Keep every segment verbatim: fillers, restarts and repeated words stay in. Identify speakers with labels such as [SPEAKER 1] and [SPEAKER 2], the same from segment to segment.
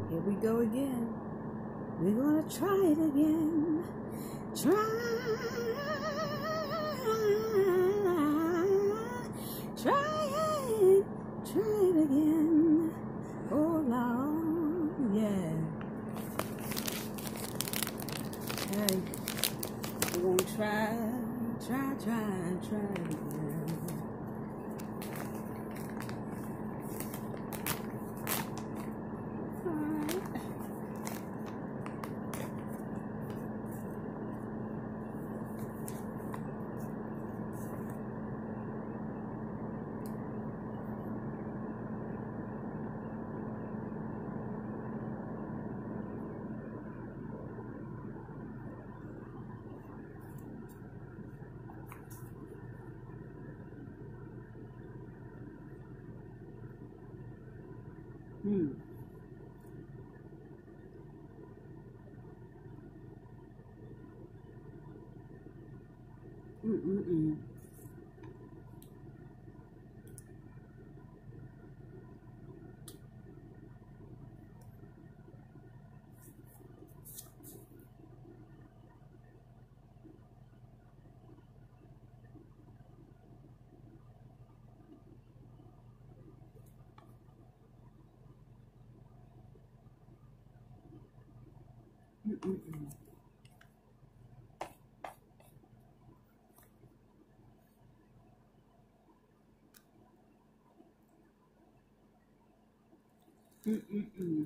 [SPEAKER 1] Here we go again. We're gonna try it again. Try, try it, try it again. Oh Lord, yeah. Okay, we're gonna try, try, try, try it again. Hmm. Mm-mm-mm. Mm-mm-mm. Mm-mm-mm.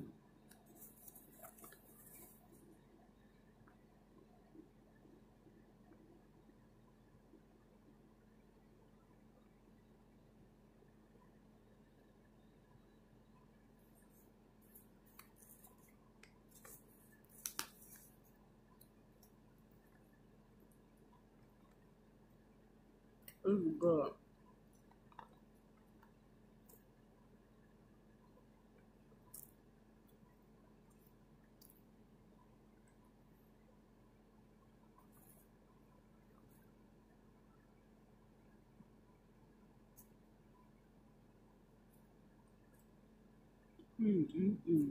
[SPEAKER 1] This is good. Mm-mm-mm.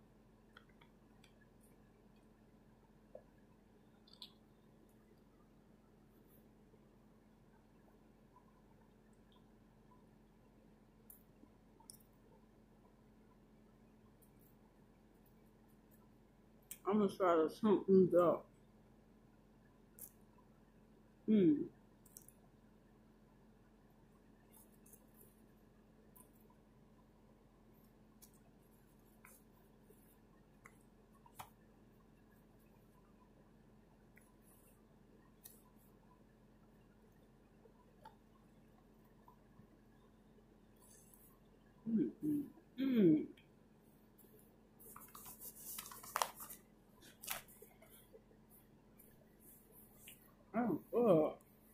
[SPEAKER 1] I'm gonna try to chunk these up. Mm. Mm-mm. Mm. Oh, good.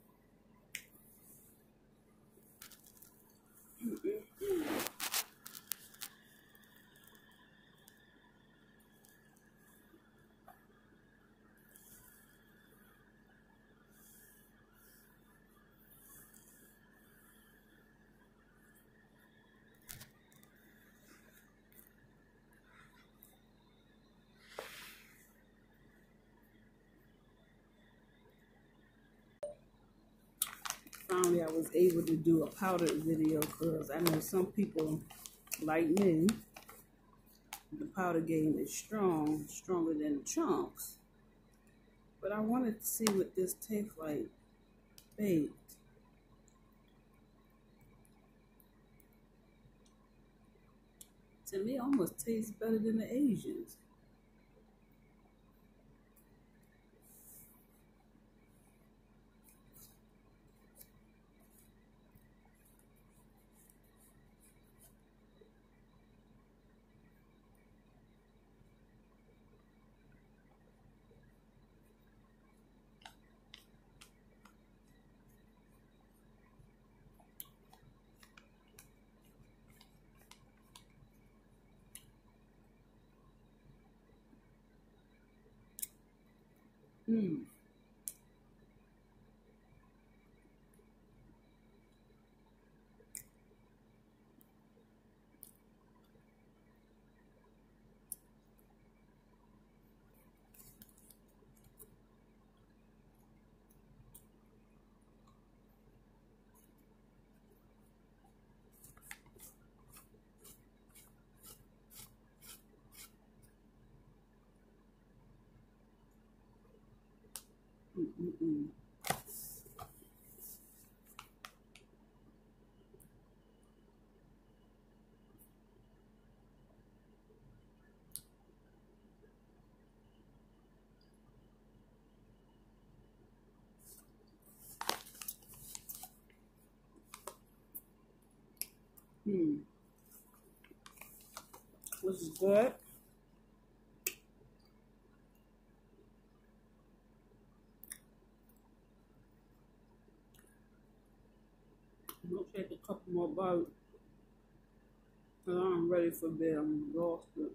[SPEAKER 1] Finally, I was able to do a powdered video because I know some people, like me, the powder game is strong, stronger than the chunks. But I wanted to see what this tastes like baked. To me, it almost tastes better than the Asians. Mm. Mm-mm. Hmm. This is good. I'm gonna take a couple more bites. Cause I'm ready for bed. I'm exhausted.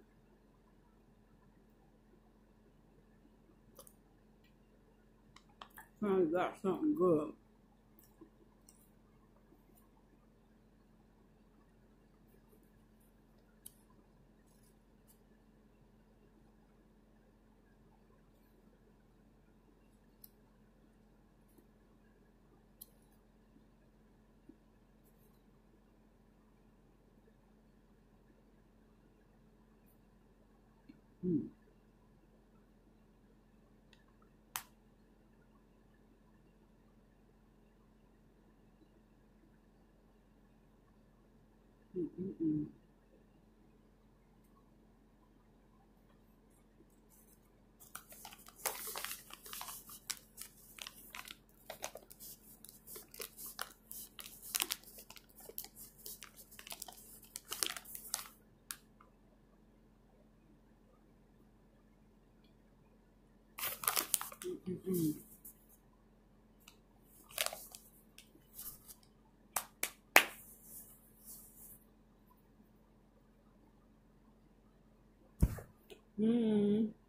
[SPEAKER 1] Finally got something good. Mm. Mm-mm-mm. Mm-mm-mm. Mm.